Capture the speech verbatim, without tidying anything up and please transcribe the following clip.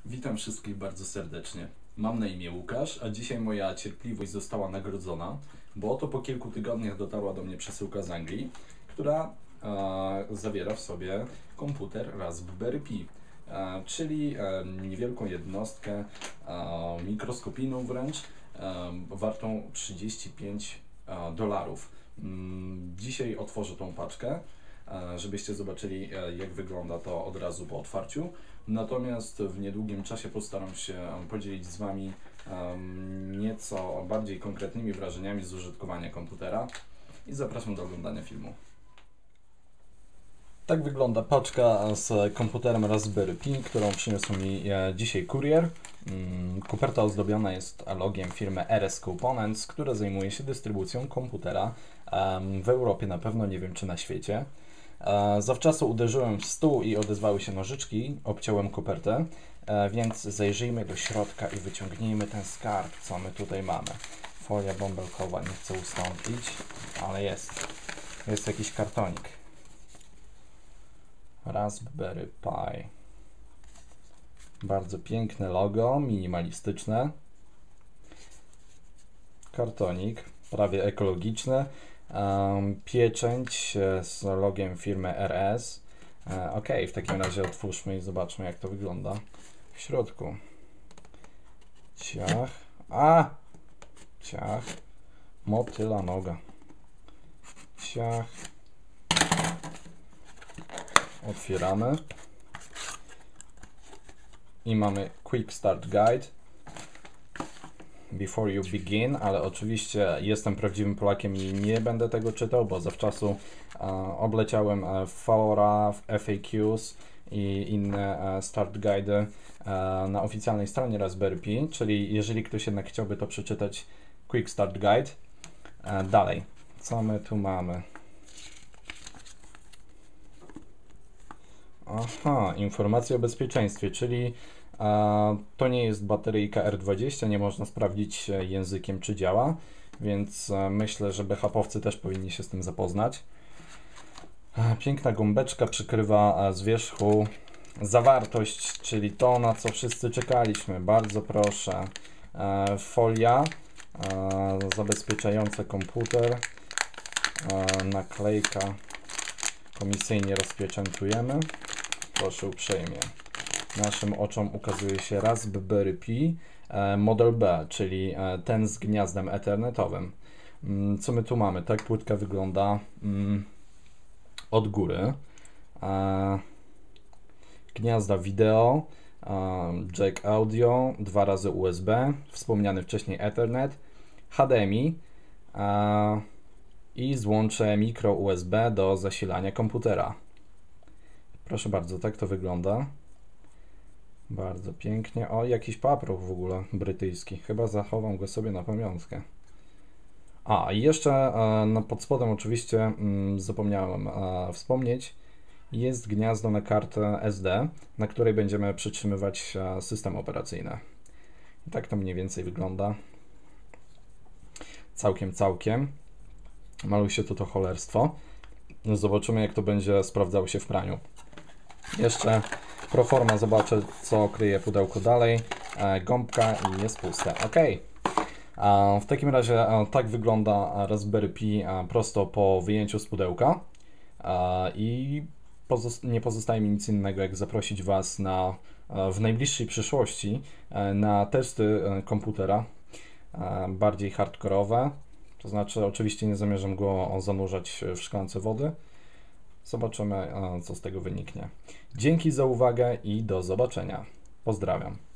Witam wszystkich bardzo serdecznie. Mam na imię Łukasz, a dzisiaj moja cierpliwość została nagrodzona, bo oto po kilku tygodniach dotarła do mnie przesyłka z Anglii, która e, zawiera w sobie komputer Raspberry Pi, e, czyli e, niewielką jednostkę, e, mikroskopijną wręcz, e, wartą trzydzieści pięć dolarów. Mm, dzisiaj otworzę tą paczkę, żebyście zobaczyli, jak wygląda to od razu po otwarciu. Natomiast w niedługim czasie postaram się podzielić z Wami nieco bardziej konkretnymi wrażeniami z użytkowania komputera i zapraszam do oglądania filmu. Tak wygląda paczka z komputerem Raspberry Pi, którą przyniósł mi dzisiaj kurier. Koperta ozdobiona jest logiem firmy R S Components, która zajmuje się dystrybucją komputera w Europie, na pewno, nie wiem czy na świecie. Zawczasu uderzyłem w stół i odezwały się nożyczki, obciąłem kopertę, więc zajrzyjmy do środka i wyciągnijmy ten skarb, co my tutaj mamy. Folia bąbelkowa nie chce ustąpić, ale jest. Jest jakiś kartonik. Raspberry Pi. Bardzo piękne logo, minimalistyczne. Kartonik, prawie ekologiczny. Um, pieczęć z logiem firmy R S. E, ok, w takim razie otwórzmy i zobaczmy, jak to wygląda w środku. Ciach. A! Ciach. Motyla noga. Ciach. Otwieramy. I mamy Quick Start Guide. Before you begin, ale oczywiście jestem prawdziwym Polakiem i nie będę tego czytał, bo zawczasu e, obleciałem fora, F A Qs i inne e, start guide e, na oficjalnej stronie Raspberry Pi, czyli jeżeli ktoś jednak chciałby to przeczytać, Quick Start Guide. E, dalej, co my tu mamy? Aha, informacje o bezpieczeństwie, czyli e, to nie jest bateryjka R dwadzieścia, nie można sprawdzić językiem, czy działa, więc e, myślę, że bechapowcy też powinni się z tym zapoznać. E, piękna gąbeczka przykrywa e, z wierzchu zawartość, czyli to, na co wszyscy czekaliśmy. Bardzo proszę. E, folia e, zabezpieczająca komputer, e, naklejka, komisyjnie rozpieczętujemy. Proszę uprzejmie. Naszym oczom ukazuje się Raspberry Pi Model B, czyli ten z gniazdem ethernetowym. Co my tu mamy? Tak płytka wygląda od góry. Gniazda wideo, jack audio, dwa razy U S B, wspomniany wcześniej Ethernet, H D M I i złącze mikro U S B do zasilania komputera. Proszę bardzo, tak to wygląda. Bardzo pięknie. O, jakiś paproch w ogóle brytyjski. Chyba zachowam go sobie na pamiątkę. A, i jeszcze e, no, pod spodem oczywiście mm, zapomniałem e, wspomnieć, jest gniazdo na kartę S D, na której będziemy przytrzymywać e, system operacyjny. I tak to mniej więcej wygląda. Całkiem, całkiem. Maluje się tu to cholerstwo. Zobaczymy, jak to będzie sprawdzało się w praniu. Jeszcze pro forma zobaczę, co kryje pudełko dalej. E, gąbka i jest puste. Ok. E, w takim razie e, tak wygląda Raspberry Pi e, prosto po wyjęciu z pudełka. E, I pozost nie pozostaje mi nic innego, jak zaprosić Was na, e, w najbliższej przyszłości e, na testy e, komputera e, bardziej hardkorowe. To znaczy, oczywiście nie zamierzam go zanurzać w szklance wody. Zobaczymy, co z tego wyniknie. Dzięki za uwagę i do zobaczenia. Pozdrawiam.